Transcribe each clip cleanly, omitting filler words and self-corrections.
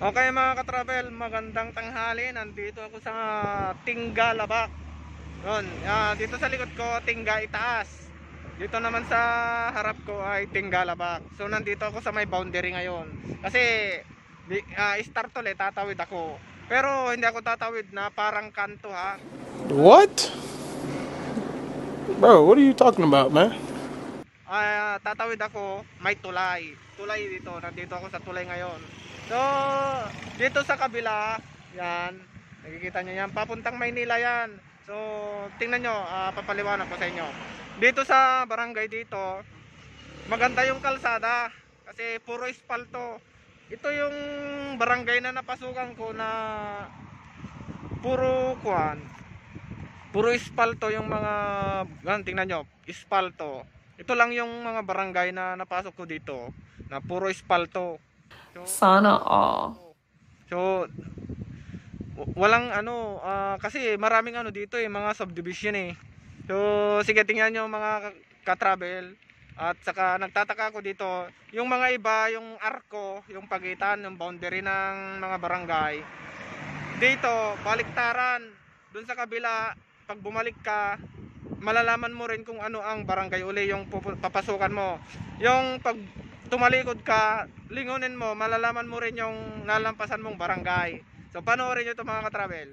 Okay mga ka-travel, magandang tanghali. Nandito ako sa Tingga, Labak. Yun, dito sa likod ko, Tingga Itaas. Dito naman sa harap ko ay Tingga, Labak. So nandito ako sa may boundary ngayon. Kasi start ulit, tatawid ako. Pero hindi ako tatawid na parang kanto ha. What? Bro, what are you talking about, man? Tatawid ako, may tulay. Tulay dito, nandito ako sa tulay ngayon. So, dito sa kabila, yan, nakikita nyo yan, papuntang Maynila yan. So, tingnan nyo, papaliwanag ko sa inyo. Dito sa barangay dito, maganda yung kalsada, kasi puro espalto. Ito yung barangay na napasukan ko na puro kuan, puro espalto yung mga, tingnan nyo, espalto. Ito lang yung mga barangay na napasok ko dito na puro espalto. So, Sana all. so walang ano, kasi maraming ano dito mga subdivision eh. So sige, tingnan nyo mga ka-travel. At saka nagtataka ako dito, yung mga iba, yung arko, yung pagitan, yung boundary ng mga barangay. Dito, baliktaran. Doon sa kabila, pag bumalik ka, malalaman mo rin kung ano ang barangay uli yung papasukan mo. Yung pag tumalikod ka, lingunin mo, malalaman mo rin yung nalampasan mong barangay. So panoorin nyo ito mga ka-travel.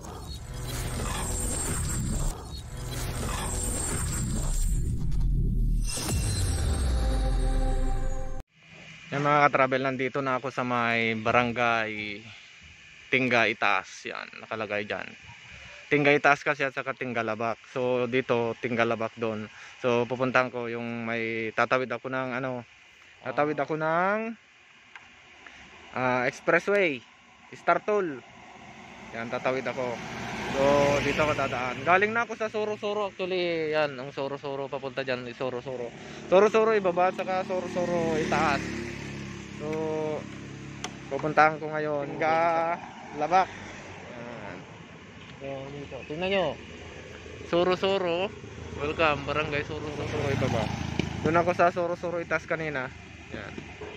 Yan mga ka-travel, nandito na ako sa may barangay Tingga Itaas. Yan, nakalagay dyan. Tingga Itaas kasi at saka Tingga Labak. So dito Tingga Labak doon. So pupuntahan ko yung may tatawid ako ng ano, tatawid ako ng expressway, Startol. Yan, tatawid ako. So dito ako dadaan. Galing na ako sa Soro-Soro actually. Yan, ang Soro-Soro papunta diyan, Soro-Soro. Soro-Soro ibaba at saka Soro-Soro itaas. So pupuntahan ko ngayon ga Labak. Yan. So dito, tingnan nyo. Soro-Soro, welcome, barangay Soro-Soro ibaba. Doon ako sa Soro-Soro itaas kanina. Yan.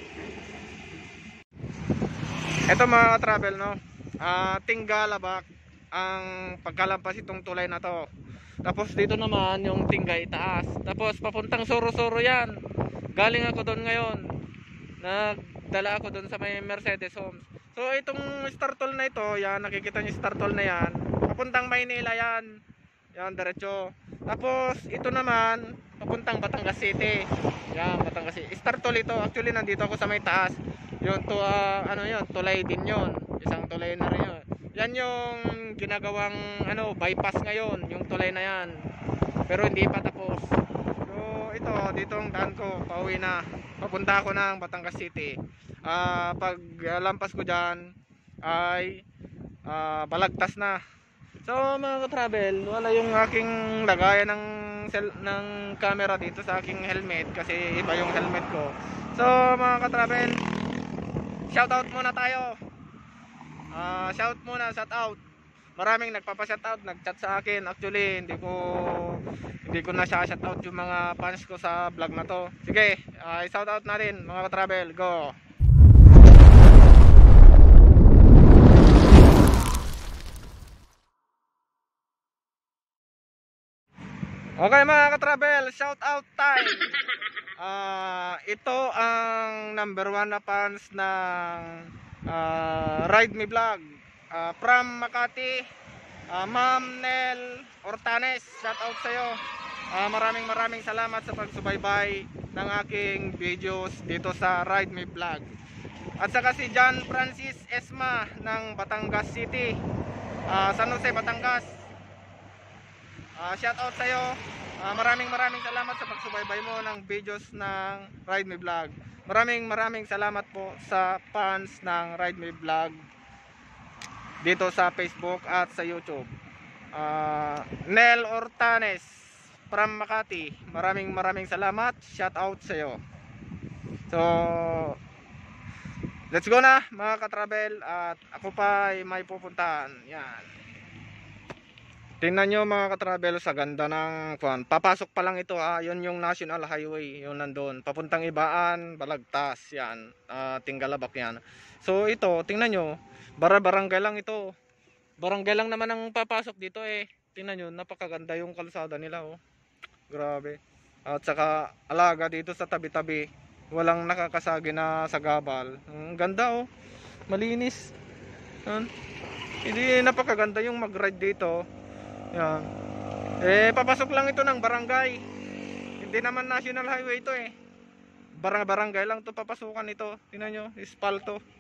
Ito mga travel no. Tingga Labak ang pagkalampas itong tulay na to. Tapos dito naman yung Tingga Itaas. Tapos papuntang Soro-Soro yan. Galing ako doon ngayon. Nagdala ako doon sa may Mercedes Homes. So itong Startol na ito, yan, nakikita niyo Startol na yan. Papuntang Maynila yan. Yan, diretso. Tapos ito naman papuntang Batangas City. Yan, Batangas City. Startol ito. Actually nandito ako sa may taas. Yun to, ano yun, tulay din yun. Isang tulay na rin yun. Yan yung ginagawang ano, bypass ngayon, yung tulay na yan. Pero hindi pa tapos. So ito, dito ang daan ko, pauwi na. Papunta ako ng Batangas City. Pag lampas ko dyan ay balagtas na. So mga ka-travel, wala yung aking lagayan ng camera dito sa aking helmet kasi iba yung helmet ko. So mga ka-travel, shout out muna tayo. Shout out. Maraming nagpapa-shout out, nag-chat sa akin. Actually, hindi ko na shout out yung mga fans ko sa vlog na to. Sige, shout out natin mga ka-travel. Go. Okay mga ka-travel, shout out time. Ito ang number 1 na fans ng Ride Me Vlog. From Makati, Ma'am Nel Ortanes, shout out sa iyo. Maraming salamat sa pagsubaybay ng aking videos dito sa Ride Me Vlog. At saka si John Francis Esma ng Batangas City, San Jose, Batangas. Shout out sa iyo. Maraming salamat sa pagsubaybay mo ng videos ng Ride Me Vlog. Maraming salamat po sa fans ng Ride Me Vlog dito sa Facebook at sa YouTube. Nel Ortanes from Makati, maraming salamat. Shout out sa iyo. So let's go na mga ka-travel, at ako pa ay may pupuntahan. Yan. Tingnan nyo mga ka-travel, sa ganda ng kuan. Papasok pa lang ito, yun yung National Highway, yung nandun. Papuntang Ibaan, Balagtas, yan. Tinggalabak yan. So ito, tingnan nyo, barangay lang ito. Barangay lang naman ang papasok dito eh. Tingnan nyo, napakaganda yung kalsada nila oh. Grabe. At saka alaga dito sa tabi-tabi. Walang nakakasagi na sagabal. Ang ganda oh. Malinis. Yan. Hindi, napakaganda yung mag-ride dito. Yan. Papasok lang ito ng barangay. Hindi naman national highway ito eh. Barangay lang to papasukan ito. Tingnan nyo, espalto.